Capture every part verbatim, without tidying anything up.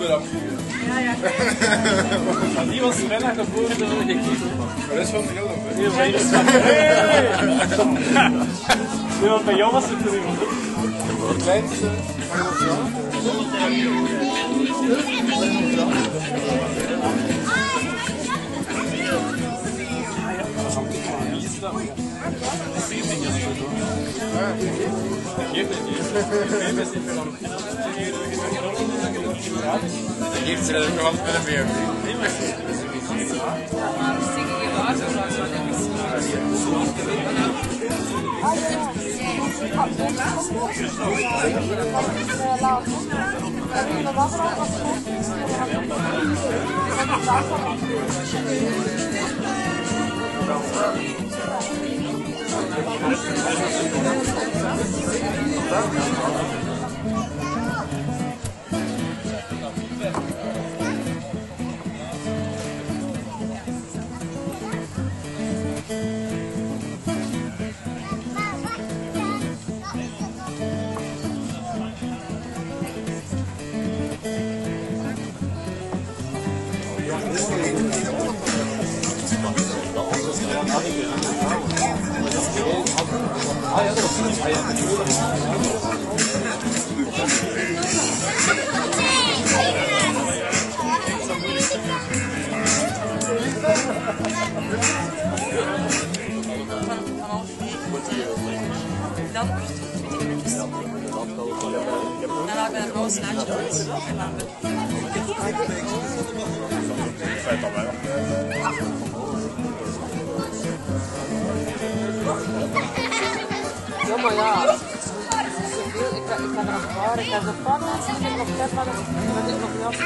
me dat gegeven. Ja, ja. Maar die was bijna geboren door de gegeven. Maar dat is van heel hè? Nee, maar hier is van... Nee, want bij jou was het er iemand. De kleinste. Geeft ze dat ook nog altijd met een meer. Dan dan laat ik een blauwe snaadje uit. En dan ja, maar ja. Ik ga, ik ga erop varen. Ik ga zo paar mensen die nog net maar dat ik nog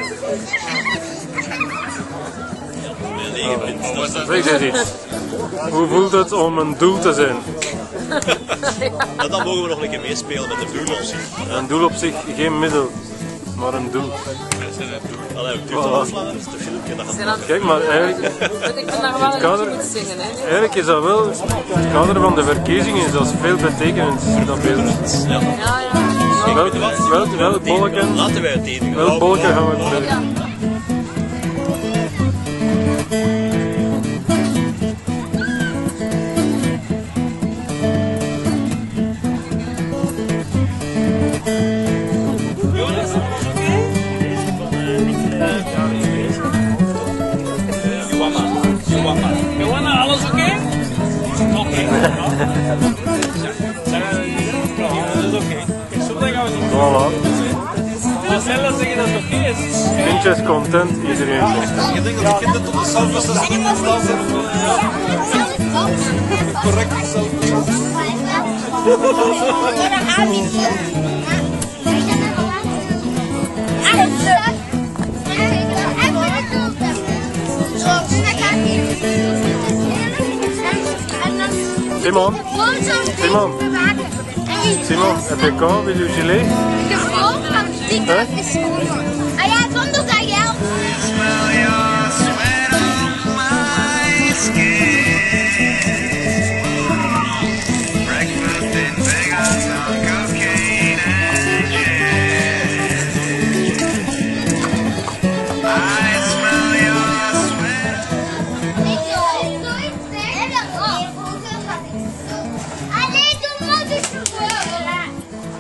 niet. Zeg eens iets. Hoe voelt het om een doel te zijn? Ja, dan mogen we nog een keer meespelen met de doel op zich. Een doel op zich, geen middel, maar een doel. Allee, het duurt al lang, dat is te filmpje. Dat gaat Kijk, maar eigenlijk, Ik vind daar wel een kader- liedje moet zingen, hè. eigenlijk is dat wel, het kader van de verkiezingen is dat veel betekenend, dat beeld. ja. Ja, ja. Welk, welk, welk bolletje, Laten wij het eten gaan. welk bolletje gaan we proberen? Johanna, alles oké? Okay? Oké. Dat is oké. Zo dan gaan we niet. Voilà. Maar zelf zeggen dat het oké is. Kindjes content, iedereen content. Ik denk dat de kinderen tot de zelfs dat ze niet staan zijn. Correct zelf. Simon, Simon, Simon, heb je kou? Wil je gelé? Ik heb gewoon van die kant is schoon. Ah ja, zonder dat geld.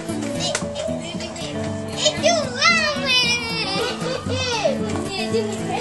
Ik doe wel mee.